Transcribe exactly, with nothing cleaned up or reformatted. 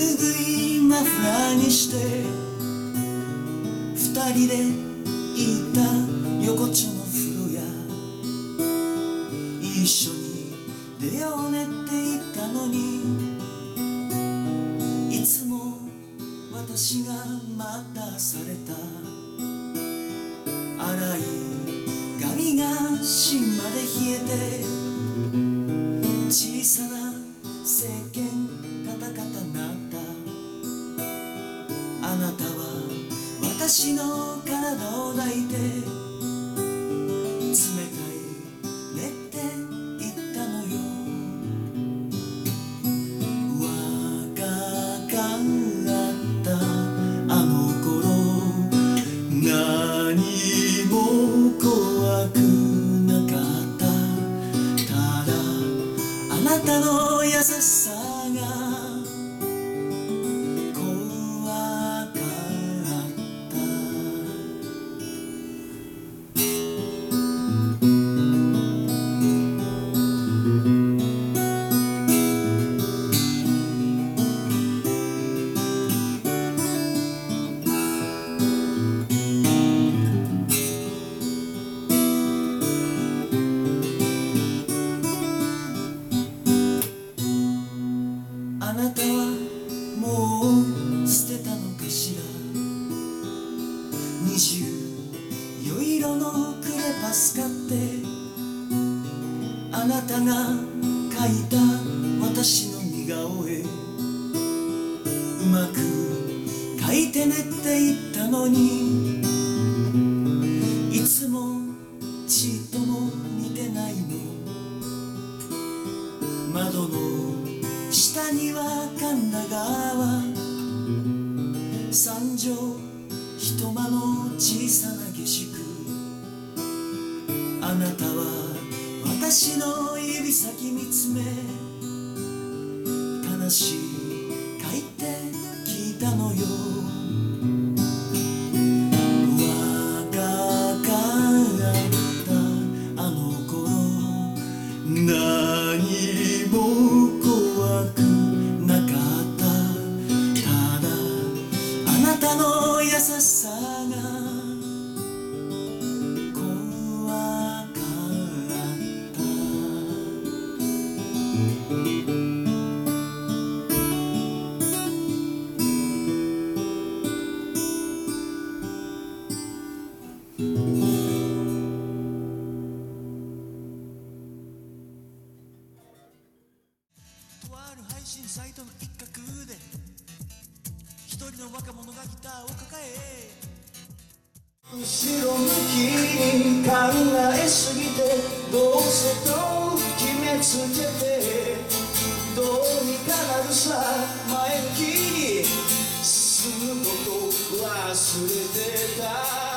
いマフラーにして二人で行った横丁の風呂屋、一緒に出ようねって言ったのに、いつも私が待たされた。粗い髪が芯まで冷えて、小さな石鹸カタカタなった。あなたは私の体を抱いて、冷たいねって言ったのよ。若かったあの頃、何も怖くなかった。ただあなたの優しさがあなたはもう捨てたのかしら。二十余色のクレパス買って、あなたが描いた私の似顔絵、うまく描いてねって言ったのに、いつもちっとも似てないの。窓の下には神田川、三畳一間の小さな下宿。あなたは私の指先見つめ、悲しいかいって聞いたのよ。若かったあの頃、何も怖くなかった。ただあなたの優しさが怖かった。とある配信サイトの一角で、一人の若者がギターを抱え、後ろ向きに考えすぎて、どうせと決めつけて、どうにかなるさ前向きに進むこと忘れてた。